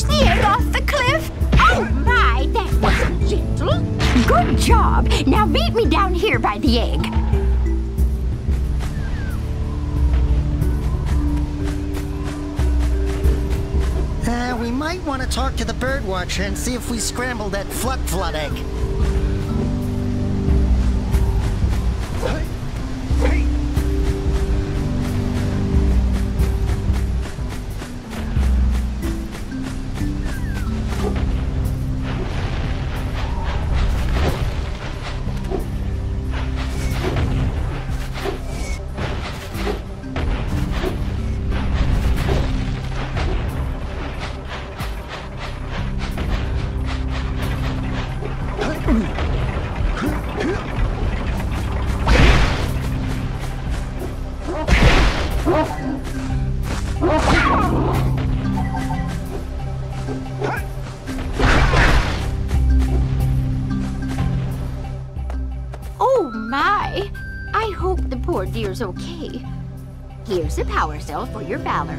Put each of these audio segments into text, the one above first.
push the egg off the cliff? Oh my, that wasn't gentle. Good job. Now meet me down here by the egg. We might want to talk to the birdwatcher and see if we scramble that flut egg. Oh my! I hope the poor deer's okay. Here's a power cell for your valor.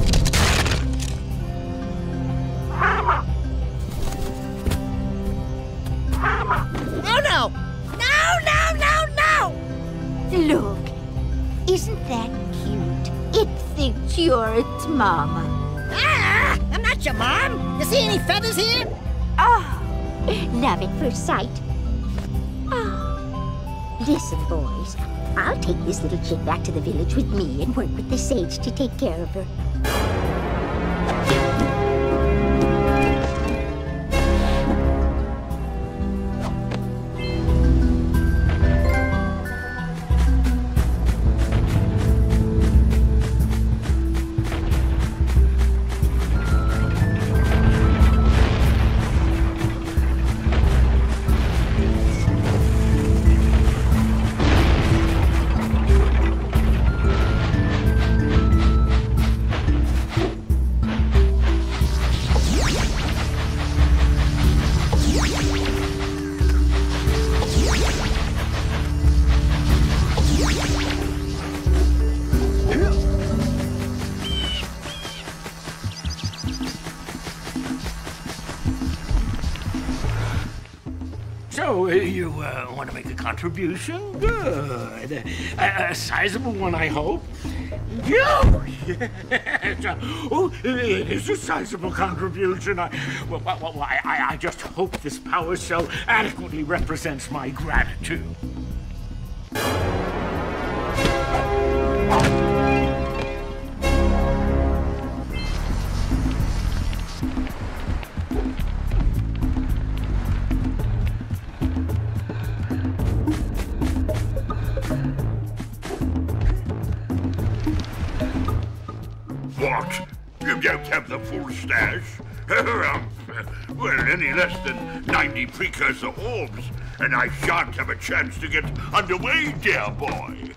Oh no! No! Look, isn't that cute? It thinks you're its mama. Ah! I'm not your mom! You see any feathers here? Oh, love at first sight. Oh. Listen, boys, I'll take this little chick back to the village with me and work with the sage to take care of her. So, you want to make a contribution? Good. A sizable one, I hope. Oh, yes. Oh, it is a sizable contribution. I just hope this power cell adequately represents my gratitude. What? You don't have the full stash? Well, any less than 90 precursor orbs, and I shan't have a chance to get underway, dear boy.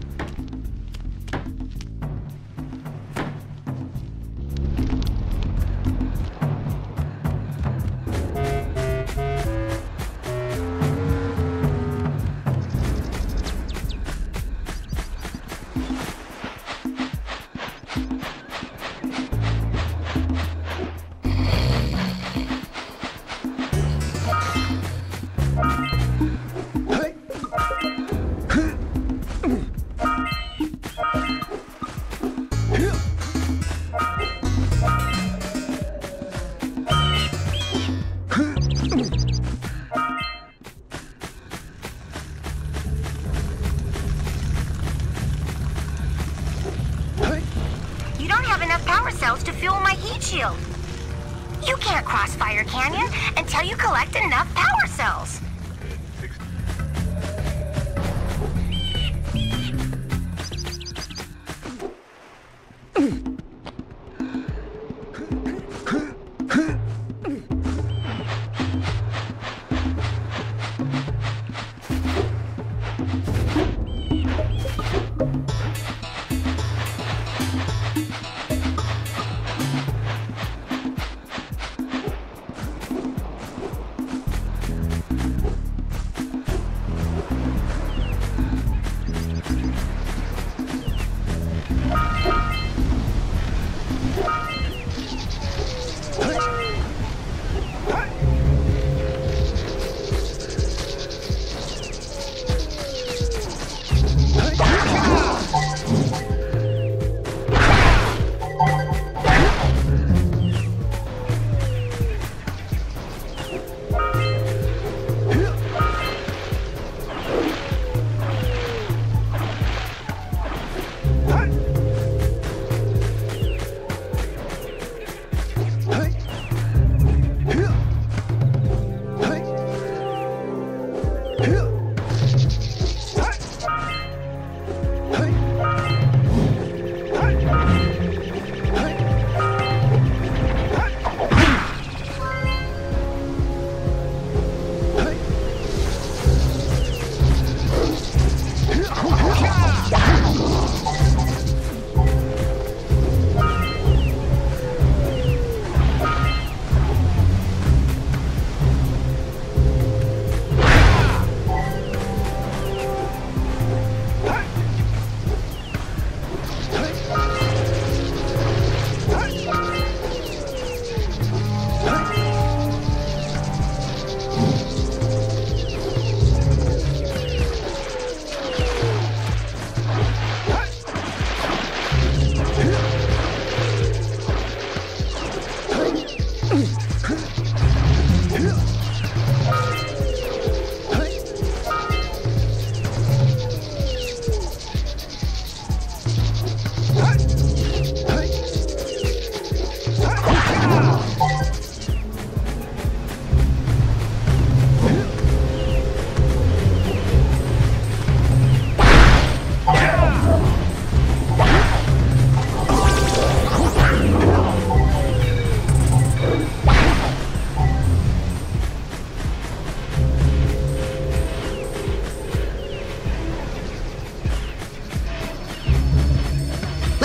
You don't have enough power cells to fuel my heat shield. You can't cross Fire Canyon until you collect enough power cells.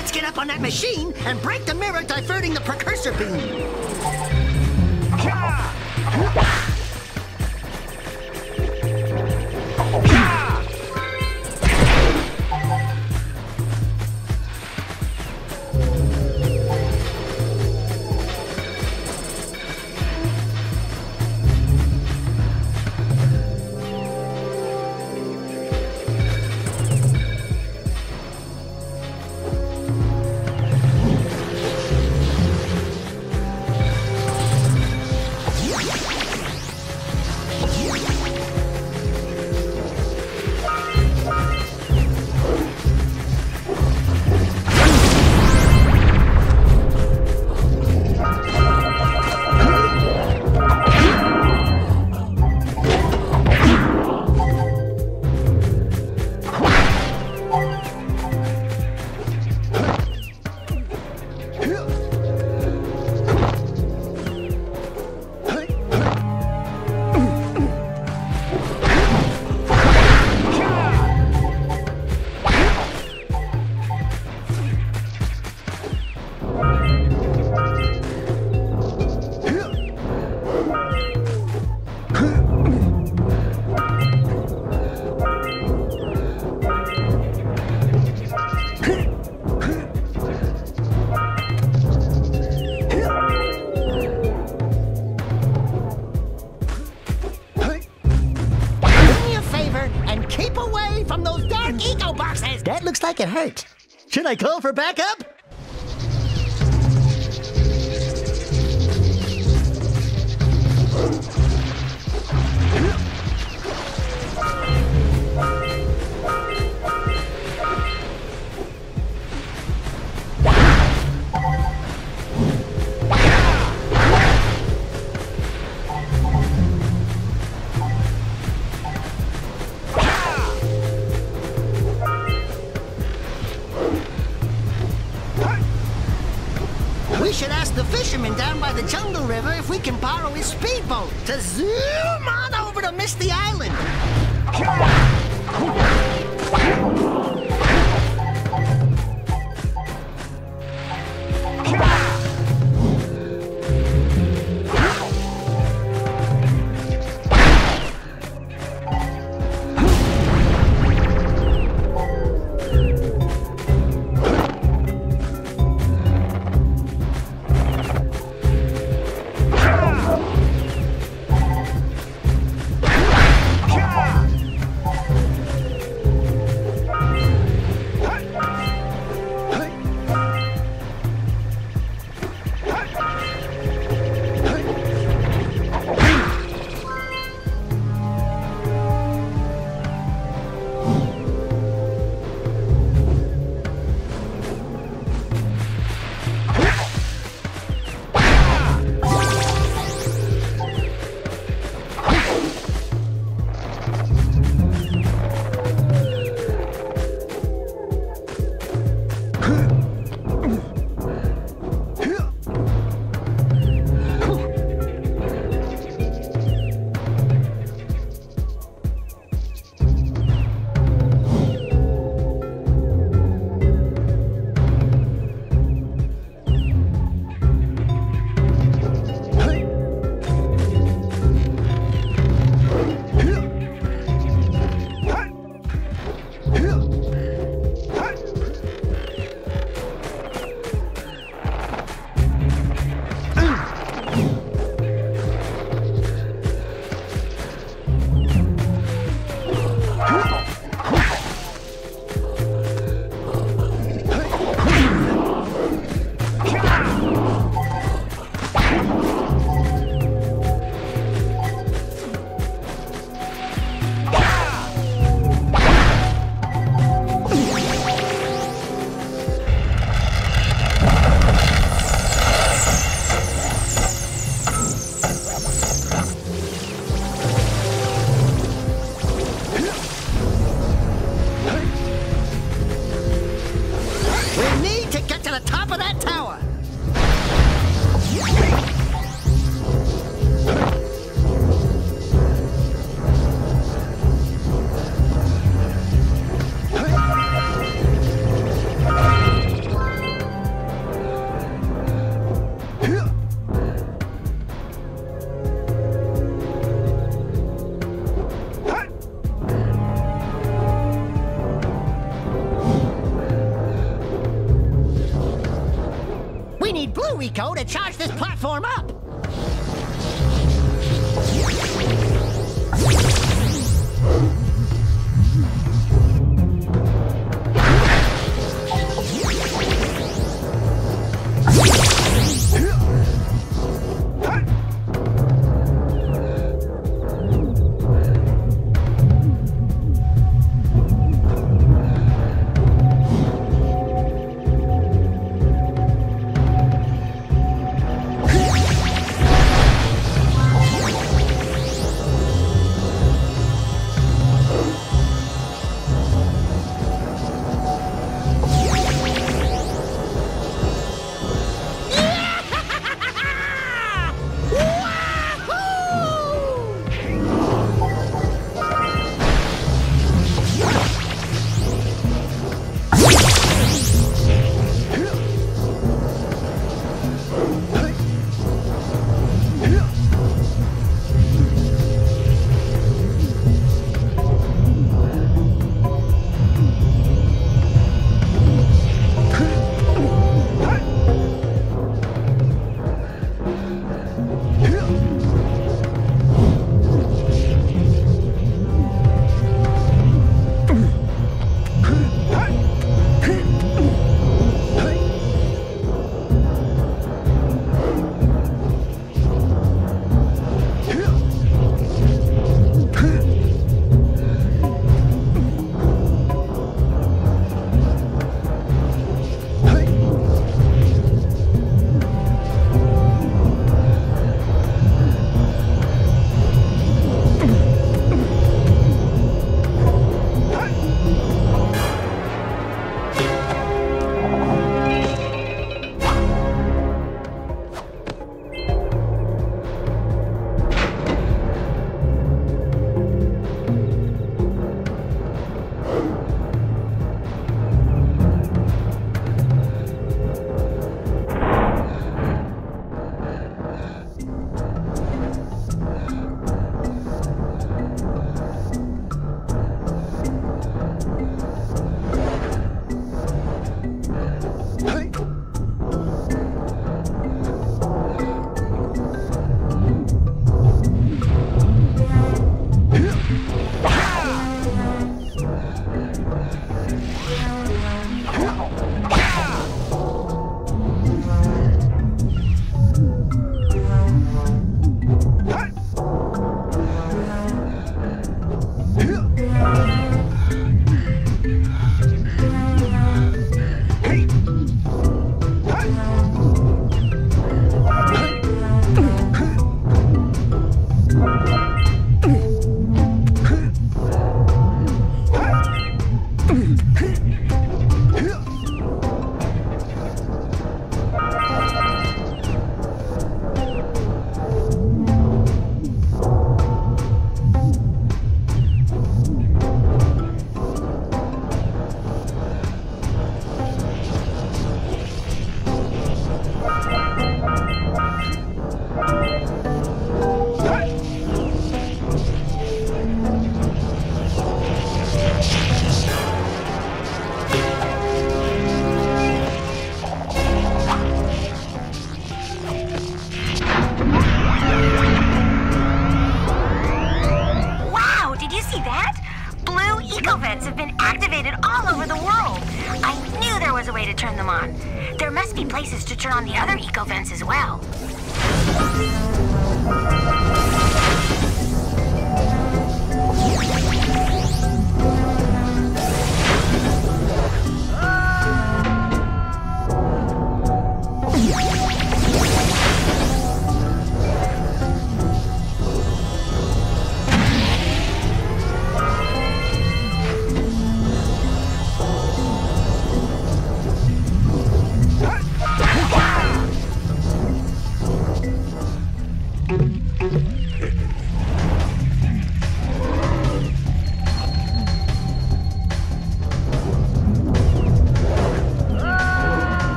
Let's get up on that machine and break the mirror diverting the precursor beam. That looks like it hurt. Should I call for backup? We should ask the fisherman down by the Jungle River if we can borrow his speedboat to zoom on over to Misty Island. Yeah! Eco to charge this platform up. Ecovents have been activated all over the world. I knew there was a way to turn them on. There must be places to turn on the other Ecovents as well.